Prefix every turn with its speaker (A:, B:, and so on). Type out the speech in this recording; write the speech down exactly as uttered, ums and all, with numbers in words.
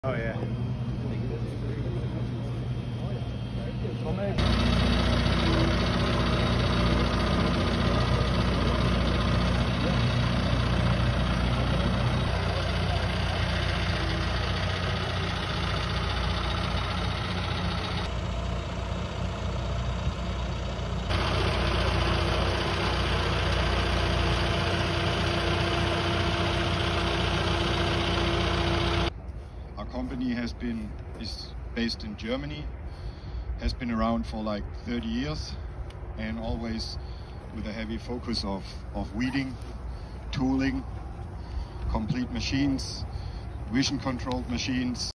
A: Oh yeah.
B: Our company has been is based in Germany, has been around for like thirty years, and always with a heavy focus of, of weeding, tooling, complete machines, vision controlled machines.